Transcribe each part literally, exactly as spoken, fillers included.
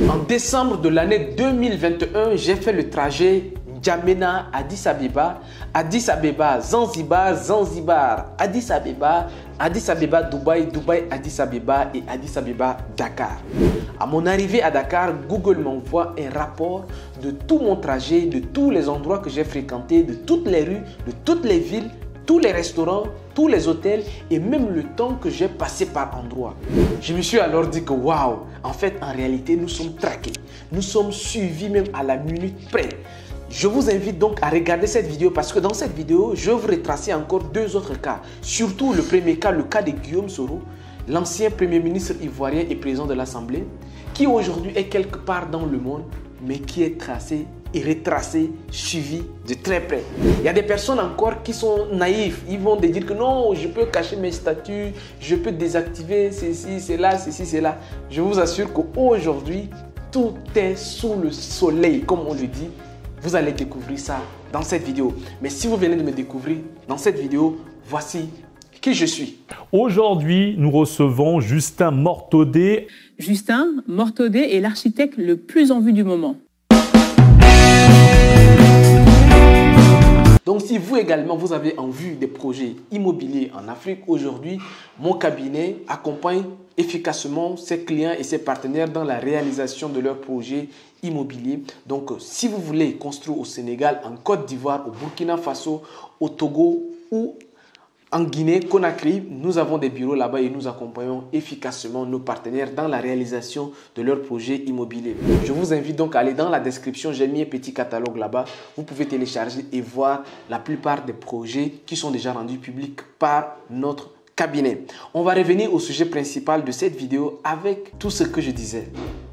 En décembre de l'année deux mille vingt et un, j'ai fait le trajet N'Djamena, Addis Abeba, Addis Abeba, Zanzibar, Zanzibar, Addis Abeba, Addis Abeba, Dubaï, Dubaï, Addis Abeba et Addis Abeba, Dakar. À mon arrivée à Dakar, Google m'envoie un rapport de tout mon trajet, de tous les endroits que j'ai fréquentés, de toutes les rues, de toutes les villes, tous les restaurants, tous les hôtels et même le temps que j'ai passé par endroit. Je me suis alors dit que waouh, en fait, en réalité, nous sommes traqués. Nous sommes suivis même à la minute près. Je vous invite donc à regarder cette vidéo parce que dans cette vidéo, je vais vous retracer encore deux autres cas. Surtout le premier cas, le cas de Guillaume Soro, l'ancien Premier ministre ivoirien et président de l'Assemblée, qui aujourd'hui est quelque part dans le monde, mais qui est tracé et retracé, suivi de très près. Il y a des personnes encore qui sont naïfs. Ils vont te dire que non, je peux cacher mes statuts, je peux désactiver ceci, cela, ceci, cela. Je vous assure qu'aujourd'hui, tout est sous le soleil, comme on le dit. Vous allez découvrir ça dans cette vidéo. Mais si vous venez de me découvrir dans cette vidéo, voici qui je suis. Aujourd'hui, nous recevons Justin Mortaudet. Justin Mortaudet est l'architecte le plus en vue du moment. Donc si vous également, vous avez en vue des projets immobiliers en Afrique, aujourd'hui, mon cabinet accompagne efficacement ses clients et ses partenaires dans la réalisation de leurs projets immobiliers. Donc si vous voulez construire au Sénégal, en Côte d'Ivoire, au Burkina Faso, au Togo ou en Guinée, Conakry, nous avons des bureaux là-bas et nous accompagnons efficacement nos partenaires dans la réalisation de leurs projets immobiliers. Je vous invite donc à aller dans la description, j'ai mis un petit catalogue là-bas. Vous pouvez télécharger et voir la plupart des projets qui sont déjà rendus publics par notre cabinet. On va revenir au sujet principal de cette vidéo avec tout ce que je disais.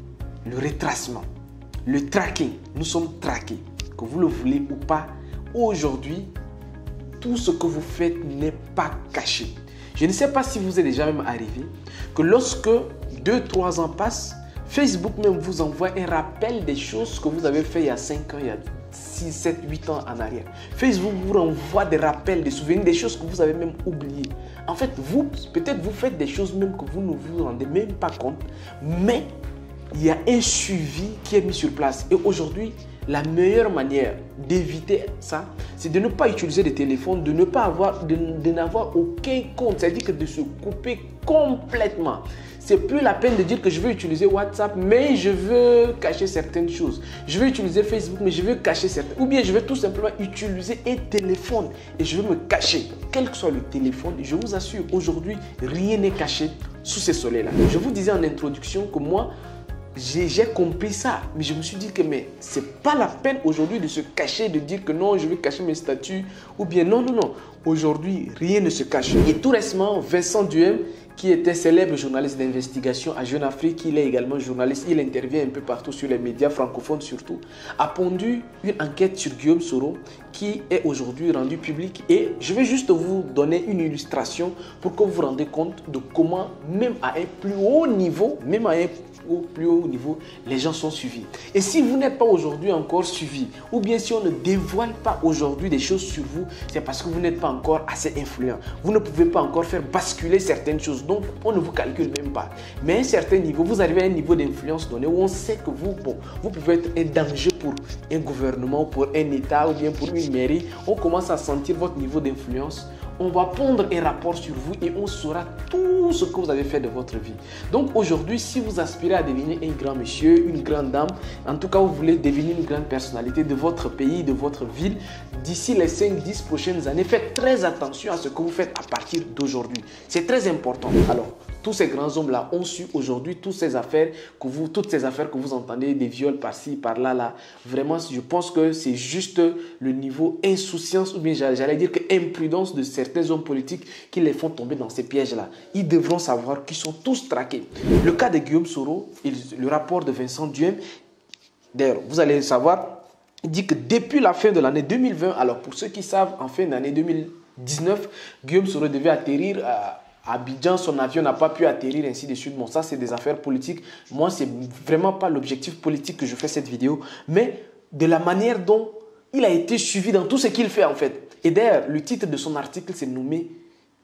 Le retracement, le tracking. Nous sommes traqués, que vous le voulez ou pas. Aujourd'hui, tout ce que vous faites n'est pas caché. Je ne sais pas si vous est déjà même arrivé que lorsque deux trois ans passent, Facebook même vous envoie un rappel des choses que vous avez fait il y a cinq ans, il y a six, sept, huit ans en arrière. Facebook vous renvoie des rappels, des souvenirs, des choses que vous avez même oubliées. En fait, vous, peut-être vous faites des choses même que vous ne vous rendez même pas compte, mais il y a un suivi qui est mis sur place. Et aujourd'hui, la meilleure manière d'éviter ça, c'est de ne pas utiliser de téléphone, de ne pas avoir, de, de n'avoir aucun compte. C'est-à-dire que de se couper complètement. C'est plus la peine de dire que je veux utiliser WhatsApp, mais je veux cacher certaines choses. Je veux utiliser Facebook, mais je veux cacher certaines. Ou bien je veux tout simplement utiliser un téléphone et je veux me cacher. Quel que soit le téléphone, je vous assure, aujourd'hui, rien n'est caché sous ces soleils-là. Je vous disais en introduction que moi, j'ai compris ça, mais je me suis dit que mais c'est pas la peine aujourd'hui de se cacher, de dire que non, je veux cacher mes statuts, ou bien non, non, non. Aujourd'hui, rien ne se cache. Et tout récemment, Vincent Duhem, qui était célèbre journaliste d'investigation à Jeune Afrique, il est également journaliste, il intervient un peu partout sur les médias francophones surtout, a pondu une enquête sur Guillaume Soro qui est aujourd'hui rendue publique. Et je vais juste vous donner une illustration pour que vous vous rendez compte de comment, même à un plus haut niveau, même à un au plus haut niveau, les gens sont suivis. Et si vous n'êtes pas aujourd'hui encore suivi, ou bien si on ne dévoile pas aujourd'hui des choses sur vous, c'est parce que vous n'êtes pas encore assez influent. Vous ne pouvez pas encore faire basculer certaines choses, donc on ne vous calcule même pas. Mais à un certain niveau, vous arrivez à un niveau d'influence donné où on sait que vous, bon, vous pouvez être un danger pour un gouvernement, pour un État ou bien pour une mairie. On commence à sentir votre niveau d'influence. On va pondre un rapport sur vous et on saura tout ce que vous avez fait de votre vie. Donc aujourd'hui, si vous aspirez à devenir un grand monsieur, une grande dame, en tout cas vous voulez devenir une grande personnalité de votre pays, de votre ville, d'ici les cinq dix prochaines années, faites très attention à ce que vous faites à partir d'aujourd'hui. C'est très important. Alors, tous ces grands hommes-là ont su aujourd'hui toutes ces affaires que vous, toutes ces affaires que vous entendez, des viols par-ci, par-là, là. Vraiment, je pense que c'est juste le niveau insouciance ou bien j'allais dire que imprudence de certains hommes politiques qui les font tomber dans ces pièges-là. Ils devront savoir qu'ils sont tous traqués. Le cas de Guillaume Soro, et le rapport de Vincent Duhem, d'ailleurs, vous allez savoir, il dit que depuis la fin de l'année deux mille vingt, alors pour ceux qui savent, en fin d'année deux mille dix-neuf, Guillaume Soro devait atterrir à Abidjan, son avion n'a pas pu atterrir, ainsi de suite. Bon, ça, c'est des affaires politiques. Moi, c'est vraiment pas l'objectif politique que je fais cette vidéo, mais de la manière dont il a été suivi dans tout ce qu'il fait, en fait. Et d'ailleurs, le titre de son article, c'est nommé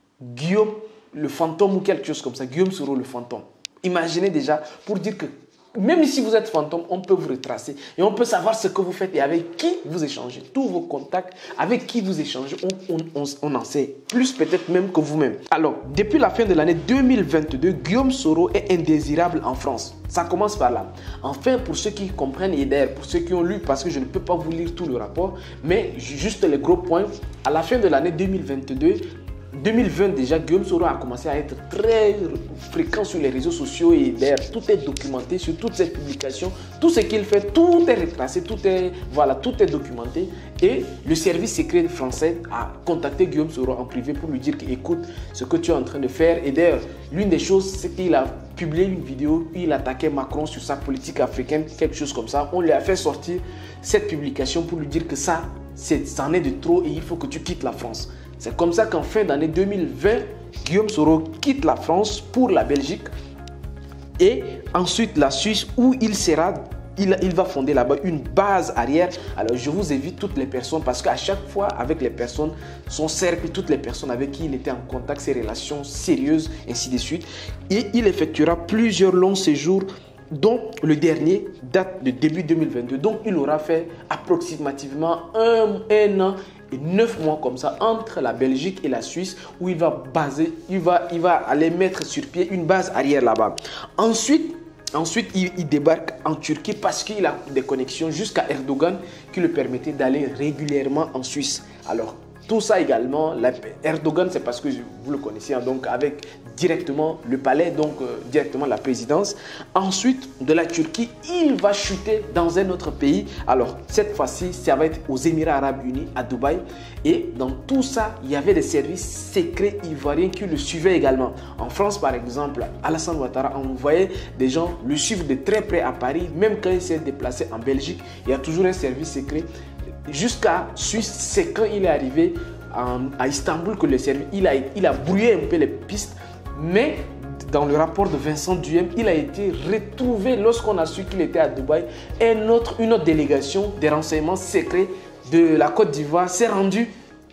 Guillaume le fantôme ou quelque chose comme ça. Guillaume Soro le fantôme. Imaginez déjà, pour dire que même si vous êtes fantôme, on peut vous retracer et on peut savoir ce que vous faites et avec qui vous échangez. Tous vos contacts, avec qui vous échangez, on, on, on, on en sait plus peut-être même que vous-même. Alors, depuis la fin de l'année deux mille vingt-deux, Guillaume Soro est indésirable en France. Ça commence par là. Enfin, pour ceux qui comprennent et d'ailleurs pour ceux qui ont lu, parce que je ne peux pas vous lire tout le rapport, mais juste les gros points. À la fin de l'année deux mille vingt-deux, deux mille vingt déjà, Guillaume Soro a commencé à être très fréquent sur les réseaux sociaux et d'ailleurs tout est documenté sur toutes ses publications, tout ce qu'il fait, tout est retracé, tout est, voilà, tout est documenté. Et le service secret français a contacté Guillaume Soro en privé pour lui dire que écoute ce que tu es en train de faire. Et d'ailleurs, l'une des choses, c'est qu'il a publié une vidéo où il attaquait Macron sur sa politique africaine, quelque chose comme ça. On lui a fait sortir cette publication pour lui dire que ça, c'en est de trop et il faut que tu quittes la France. C'est comme ça qu'en fin d'année deux mille vingt, Guillaume Soro quitte la France pour la Belgique et ensuite la Suisse où il sera, il, il va fonder là-bas une base arrière. Alors je vous évite toutes les personnes parce qu'à chaque fois avec les personnes, son cercle, toutes les personnes avec qui il était en contact, ses relations sérieuses, ainsi de suite. Et il effectuera plusieurs longs séjours dont le dernier date de début deux mille vingt-deux. Donc il aura fait approximativement un, un an et neuf mois comme ça entre la Belgique et la Suisse où il va baser, il va, il va aller mettre sur pied une base arrière là-bas. Ensuite, ensuite il, il débarque en Turquie parce qu'il a des connexions jusqu'à Erdogan qui le permettaient d'aller régulièrement en Suisse. Alors tout ça également, la, Erdogan c'est parce que vous le connaissez, hein, donc avec directement le palais, donc euh, directement la présidence. Ensuite de la Turquie, il va chuter dans un autre pays. Alors cette fois-ci, ça va être aux Émirats Arabes Unis, à Dubaï. Et dans tout ça, il y avait des services secrets ivoiriens qui le suivaient également. En France par exemple, Alassane Ouattara, on voyait des gens le suivre de très près à Paris. Même quand il s'est déplacé en Belgique, il y a toujours un service secret. Jusqu'à Suisse, c'est quand il est arrivé en, à Istanbul que le service, il a, il a brouillé un peu les pistes. Mais dans le rapport de Vincent Duhem, il a été retrouvé lorsqu'on a su qu'il était à Dubaï. Un autre, une autre délégation des renseignements secrets de la Côte d'Ivoire s'est rendue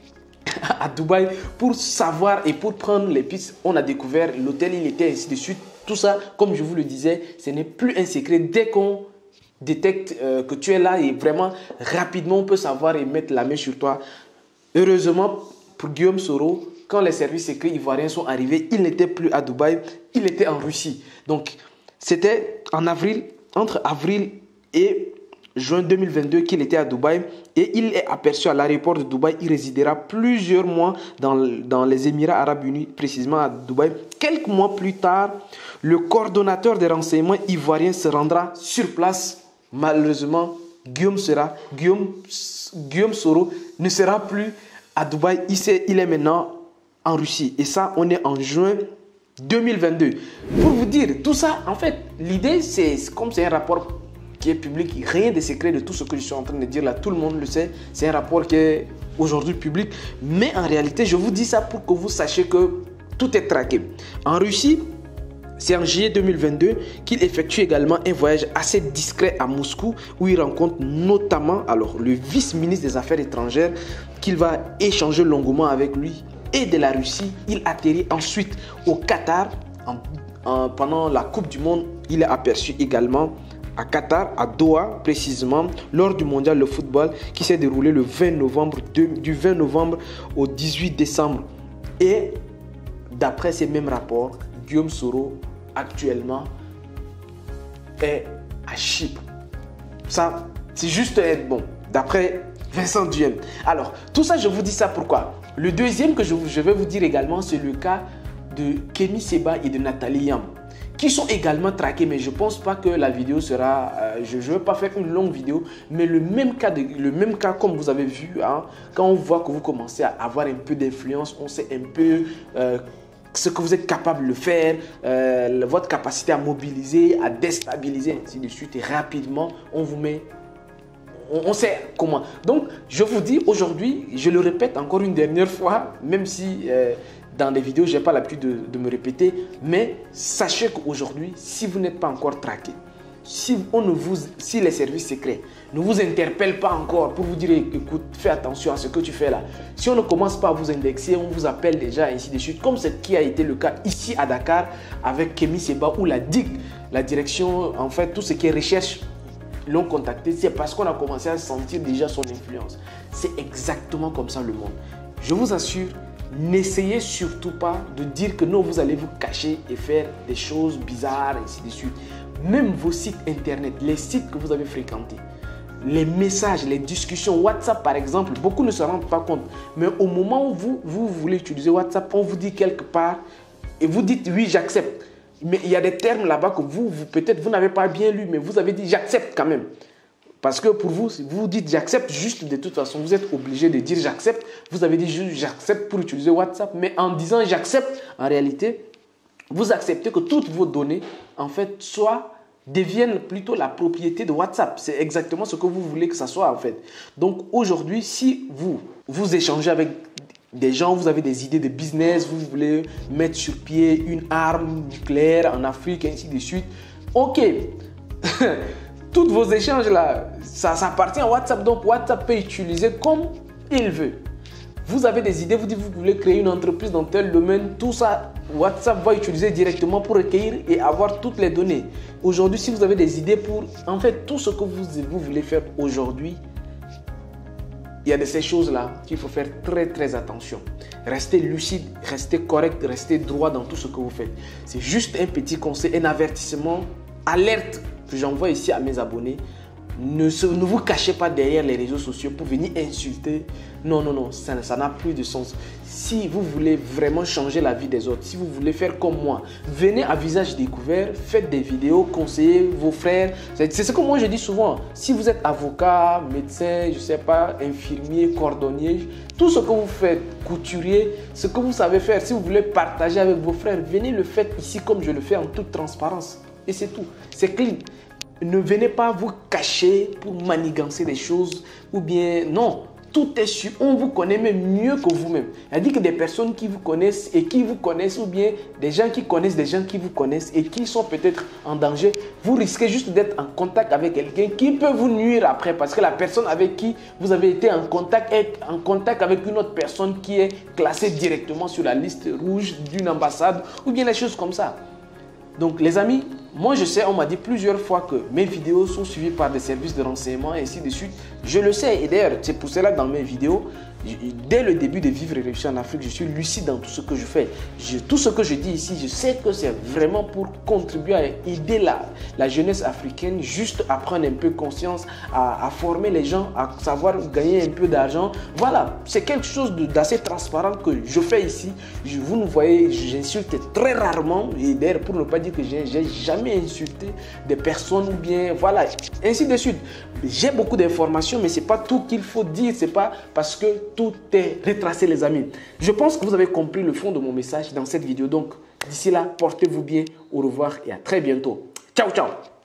à Dubaï pour savoir et pour prendre les pistes. On a découvert l'hôtel, il était ainsi de suite. Tout ça, comme je vous le disais, ce n'est plus un secret. Dès qu'on détecte euh, que tu es là et vraiment rapidement on peut savoir et mettre la main sur toi. Heureusement pour Guillaume Soro, quand les services secrets ivoiriens sont arrivés, il n'était plus à Dubaï, il était en Russie. Donc c'était en avril, entre avril et juin deux mille vingt-deux qu'il était à Dubaï et il est aperçu à l'aéroport de Dubaï. Il résidera plusieurs mois dans, dans les Émirats Arabes Unis, précisément à Dubaï. Quelques mois plus tard, le coordonnateur des renseignements ivoiriens se rendra sur place. Malheureusement, Guillaume, sera, Guillaume, Guillaume Soro ne sera plus à Dubaï. Il, est, il est maintenant en Russie. Et ça, on est en juin deux mille vingt-deux. Pour vous dire, tout ça, en fait, l'idée, c'est comme c'est un rapport qui est public, rien de secret de tout ce que je suis en train de dire là. Tout le monde le sait. C'est un rapport qui est aujourd'hui public. Mais en réalité, je vous dis ça pour que vous sachiez que tout est traqué. En Russie, c'est en juillet deux mille vingt-deux qu'il effectue également un voyage assez discret à Moscou où il rencontre notamment alors, le vice-ministre des Affaires étrangères qu'il va échanger longuement avec lui. Et de la Russie, il atterrit ensuite au Qatar. En, en, pendant la Coupe du Monde, il est aperçu également à Qatar, à Doha précisément, lors du mondial de football qui s'est déroulé le vingt novembre, du vingt novembre au dix-huit décembre. Et d'après ces mêmes rapports, Guillaume Soro actuellement est à Chypre. Ça, c'est juste bon, d'après Vincent Duhem. Alors, tout ça, je vous dis ça pourquoi? Le deuxième que je, je vais vous dire également, c'est le cas de Kémy Seba et de Nathalie Yam, qui sont également traqués, mais je ne pense pas que la vidéo sera... Euh, je ne veux pas faire une longue vidéo, mais le même cas, de, le même cas comme vous avez vu, hein, quand on voit que vous commencez à avoir un peu d'influence, on sait un peu... Euh, ce que vous êtes capable de faire, euh, votre capacité à mobiliser, à déstabiliser, ainsi de suite. Et rapidement, on vous met, on, on sait comment. Donc, je vous dis aujourd'hui, je le répète encore une dernière fois, même si euh, dans les vidéos, je n'ai pas l'habitude de, de me répéter, mais sachez qu'aujourd'hui, si vous n'êtes pas encore traqué, si, on ne vous, si les services secrets ne vous interpellent pas encore pour vous dire, écoute, fais attention à ce que tu fais là. Si on ne commence pas à vous indexer, on vous appelle déjà, ainsi de suite. Comme ce qui a été le cas ici à Dakar avec Kémy Seba, où la D I C, la direction, en fait, tout ce qui est recherche, l'ont contacté. C'est parce qu'on a commencé à sentir déjà son influence. C'est exactement comme ça le monde. Je vous assure, n'essayez surtout pas de dire que non, vous allez vous cacher et faire des choses bizarres, ainsi de suite. Même vos sites internet, les sites que vous avez fréquentés, les messages, les discussions, WhatsApp par exemple, beaucoup ne se rendent pas compte. Mais au moment où vous, vous voulez utiliser WhatsApp, on vous dit quelque part et vous dites oui, j'accepte. Mais il y a des termes là-bas que vous, vous peut-être vous n'avez pas bien lu, mais vous avez dit j'accepte quand même. Parce que pour vous, si vous dites j'accepte, juste de toute façon, vous êtes obligé de dire j'accepte. Vous avez dit juste j'accepte pour utiliser WhatsApp. Mais en disant j'accepte, en réalité, vous acceptez que toutes vos données, en fait, soient, deviennent plutôt la propriété de WhatsApp. C'est exactement ce que vous voulez que ça soit, en fait. Donc, aujourd'hui, si vous, vous échangez avec des gens, vous avez des idées de business, vous voulez mettre sur pied une arme nucléaire en Afrique, ainsi de suite, ok. Tous vos échanges là, ça, ça appartient à WhatsApp. Donc, WhatsApp peut utiliser comme il veut. Vous avez des idées, vous dites vous voulez créer une entreprise dans tel domaine, tout ça, WhatsApp va utiliser directement pour recueillir et avoir toutes les données. Aujourd'hui, si vous avez des idées pour, en fait, tout ce que vous, vous voulez faire aujourd'hui, il y a de ces choses-là qu'il faut faire très très attention. Restez lucide, restez correct, restez droit dans tout ce que vous faites. C'est juste un petit conseil, un avertissement, alerte que j'envoie ici à mes abonnés. Ne, se, ne vous cachez pas derrière les réseaux sociaux pour venir insulter. Non, non, non, ça, ça n'a plus de sens. Si vous voulez vraiment changer la vie des autres, si vous voulez faire comme moi, venez à visage découvert, faites des vidéos, conseillez vos frères. C'est ce que moi je dis souvent. Si vous êtes avocat, médecin, je ne sais pas, infirmier, cordonnier, tout ce que vous faites, couturier, ce que vous savez faire, si vous voulez partager avec vos frères, venez le faire ici comme je le fais en toute transparence. Et c'est tout. C'est clean. Ne venez pas vous cacher pour manigancer des choses ou bien non, tout est sûr. On vous connaît même mieux que vous-même. C'est-à-dire que des personnes qui vous connaissent et qui vous connaissent ou bien des gens qui connaissent des gens qui vous connaissent et qui sont peut-être en danger, vous risquez juste d'être en contact avec quelqu'un qui peut vous nuire après parce que la personne avec qui vous avez été en contact est en contact avec une autre personne qui est classée directement sur la liste rouge d'une ambassade ou bien des choses comme ça. Donc les amis, moi je sais, on m'a dit plusieurs fois que mes vidéos sont suivies par des services de renseignement et ainsi de suite. Je le sais et d'ailleurs c'est pour cela que dans mes vidéos, dès le début de Vivre et Réussir en Afrique, je suis lucide dans tout ce que je fais. Je, tout ce que je dis ici, je sais que c'est vraiment pour contribuer à aider la, la jeunesse africaine, juste à prendre un peu conscience, à, à former les gens, à savoir gagner un peu d'argent. Voilà, c'est quelque chose d'assez transparent que je fais ici. Je, vous nous voyez, j'insulte très rarement et d'ailleurs pour ne pas dire que j'ai jamais insulté des personnes ou bien voilà, ainsi de suite. J'ai beaucoup d'informations mais c'est pas tout qu'il faut dire, c'est pas parce que tout est retracé les amis. Je pense que vous avez compris le fond de mon message dans cette vidéo. Donc d'ici là, portez-vous bien, au revoir et à très bientôt. Ciao, ciao.